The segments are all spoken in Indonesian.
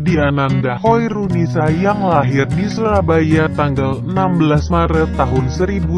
Diananda Hoirunisa yang lahir di Surabaya tanggal 16 Maret tahun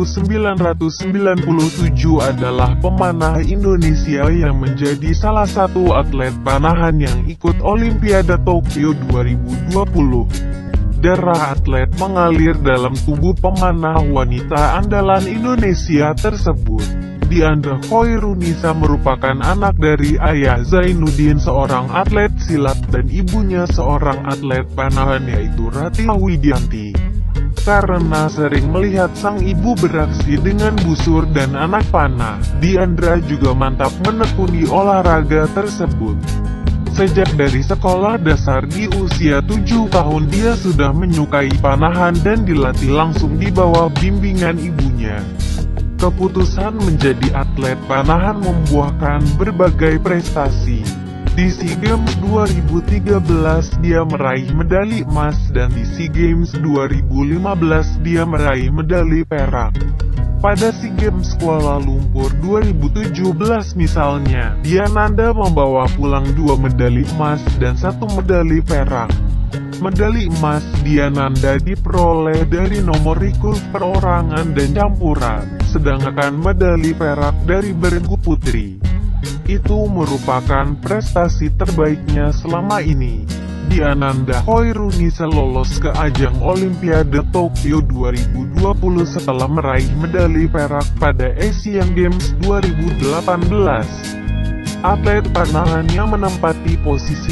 1997 adalah pemanah Indonesia yang menjadi salah satu atlet panahan yang ikut Olimpiade Tokyo 2020. Darah atlet mengalir dalam tubuh pemanah wanita andalan Indonesia tersebut. Dianda Hoirunisa merupakan anak dari ayah Zainuddin, seorang atlet silat, dan ibunya seorang atlet panahan yaitu Ratih Widianti. Karena sering melihat sang ibu beraksi dengan busur dan anak panah, Diandra juga mantap menekuni olahraga tersebut. Sejak dari sekolah dasar di usia 7 tahun dia sudah menyukai panahan dan dilatih langsung di bawah bimbingan ibunya. Keputusan menjadi atlet panahan membuahkan berbagai prestasi. Di SEA Games 2013 dia meraih medali emas dan di SEA Games 2015 dia meraih medali perak. Pada SEA Games Kuala Lumpur 2017 misalnya, Diananda membawa pulang 2 medali emas dan 1 medali perak. Medali emas Diananda diperoleh dari nomor recurve perorangan dan campuran, sedangkan medali perak dari bergu putri. Itu merupakan prestasi terbaiknya selama ini. Diananda Hoirunisa lolos ke ajang Olimpiade Tokyo 2020 setelah meraih medali perak pada Asian Games 2018. Atlet panahan yang menempati posisi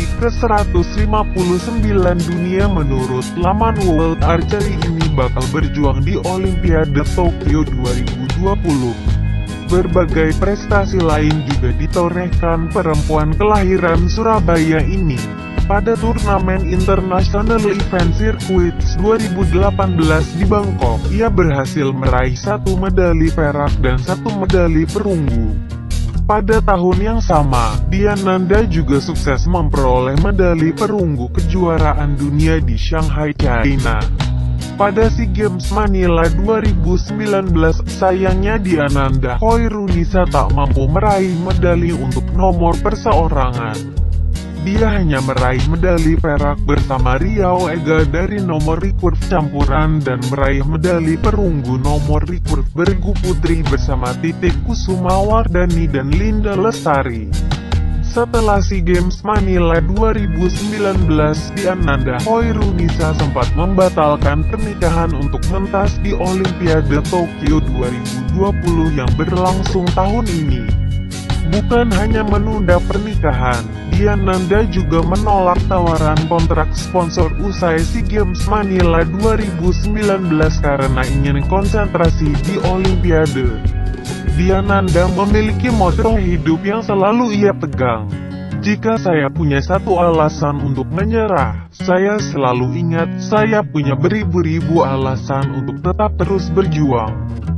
ke-159 dunia menurut laman World Archery ini bakal berjuang di Olimpiade Tokyo 2020. Berbagai prestasi lain juga ditorehkan perempuan kelahiran Surabaya ini. Pada turnamen International Event Circuits 2018 di Bangkok, ia berhasil meraih 1 medali perak dan 1 medali perunggu. Pada tahun yang sama, Diananda juga sukses memperoleh medali perunggu kejuaraan dunia di Shanghai, China. Pada SEA Games Manila 2019, sayangnya Diananda Hoirunisa tak mampu meraih medali untuk nomor perseorangan. Dia hanya meraih medali perak bersama Riau Ega dari nomor recurve campuran dan meraih medali perunggu nomor recurve bergu putri bersama Titik Kusumawardani dan Linda Lestari. Setelah SEA Games Manila 2019, Diananda Hoirunisa sempat membatalkan pernikahan untuk mentas di Olimpiade Tokyo 2020 yang berlangsung tahun ini. Bukan hanya menunda pernikahan, Diananda juga menolak tawaran kontrak sponsor usai SEA Games Manila 2019 karena ingin konsentrasi di Olimpiade. Diananda memiliki motto hidup yang selalu ia pegang. Jika saya punya satu alasan untuk menyerah, saya selalu ingat saya punya beribu-ribu alasan untuk tetap terus berjuang.